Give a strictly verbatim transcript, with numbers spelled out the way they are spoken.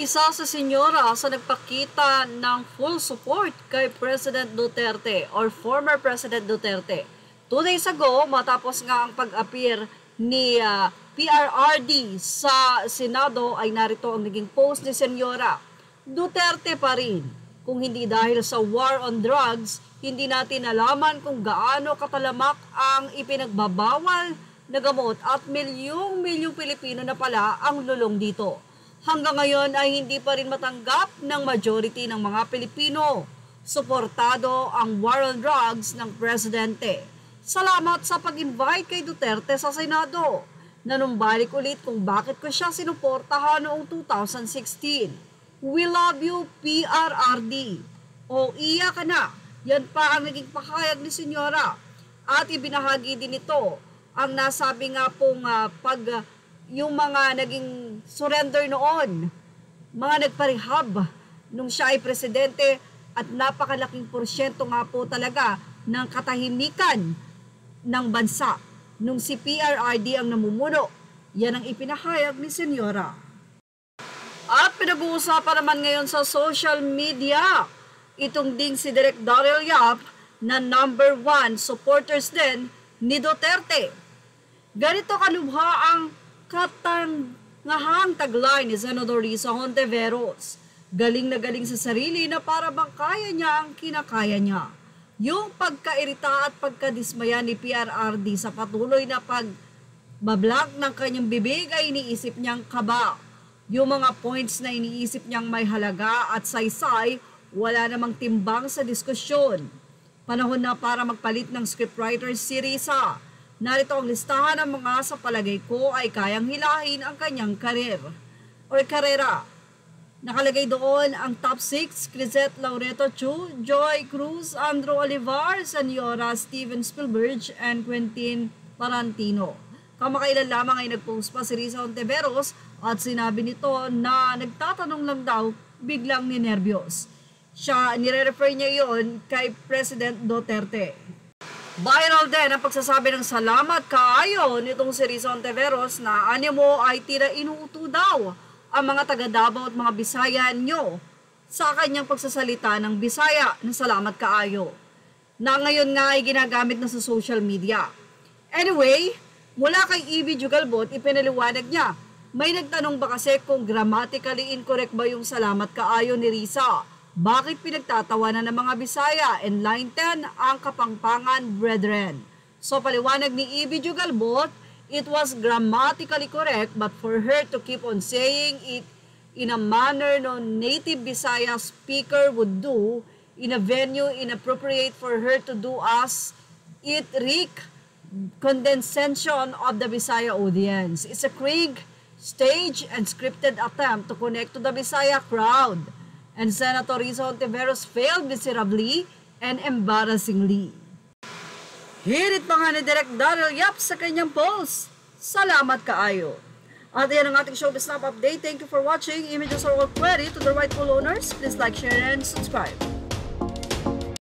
Isa sa senyora sa nagpakita ng full support kay President Duterte or former President Duterte. Two days ago, matapos nga ang pag-appear ni uh, P R R D sa Senado ay narito ang naging post ni senyora. Duterte pa rin. Kung hindi dahil sa war on drugs, hindi natin alaman kung gaano katalamak ang ipinagbabawal na gamot at milyong-milyong Pilipino na pala ang lulong dito. Hanggang ngayon ay hindi pa rin matanggap ng majority ng mga Pilipino. Suportado ang war on drugs ng Presidente. Salamat sa pag-invite kay Duterte sa Senado. Nanumbalik ulit kung bakit ko siya sinuportahan noong two thousand sixteen. We love you, P R R D. O iya ka na. Yan pa ang naging pakayag ni senyora. At ibinahagi din ito ang nasabi nga pong uh, pag uh, yung mga naging surrender noon, mga nagparehab nung siya ay presidente at napakalaking porsyento nga po talaga ng katahimikan ng bansa nung si P R R D ang namumuno. Yan ang ipinahayag ni senyora. At pinag-uusapan naman ngayon sa social media, itong ding si Direk Daryl Yap na number one supporters din ni Duterte. Ganito kalubha ang katangahang taglay ni Senador Risa Hontiveros. Galing na galing sa sarili na para bang kaya niya ang kinakaya niya. Yung pagkairita at pagkadismaya ni P R R D sa patuloy na pagbablank ng kanyang bibig ay iniisip niyang kaba. Yung mga points na iniisip niyang may halaga at saysay, wala namang timbang sa diskusyon. Panahon na para magpalit ng scriptwriter si Risa. Narito ang listahan ng mga sa palagay ko ay kayang hilahin ang kanyang karir o karera. Nakalagay doon ang top six, Crisette Laureto Chu, Joy Cruz, Andrew Olivar, senyora Steven Spielberg, and Quentin Tarantino. Kamakailan lamang ay nagpost pa si Risa Hontiveros at sinabi nito na nagtatanong lang daw, biglang ninerbiyos. Siya, nire-refer niya yon kay President Duterte. Viral din ang pagsasabi ng salamat kaayo nitong si Risa Hontiveros na anya mo ay tila inuuto daw ang mga taga-Davao at mga Bisaya nyo sa kanyang pagsasalita ng Bisaya na salamat kaayo na ngayon nga ay ginagamit na sa social media. Anyway, mula kay E B Jugalbot, ipinaliwanag niya, may nagtanong ba kasi kung grammatically incorrect ba yung salamat kaayo ni Risa? Bakit pinagtatawanan ng mga Bisaya? And line ten, ang kapangpangan brethren. So paliwanag ni E B Jugalbot, it was grammatically correct but for her to keep on saying it in a manner no native Bisaya speaker would do in a venue inappropriate for her to do as it reek condescension of the Bisaya audience. It's a cringe, staged and scripted attempt to connect to the Bisaya crowd. And Senator Risa Hontiveros failed miserably and embarrassingly. Hirit pa nga ni Direk Daryl Yap sa kanyang post. Salamat kaayo. At yan ang ating showbiz snap update. Thank you for watching. Images are all query to the rightful owners. Please like, share, and subscribe.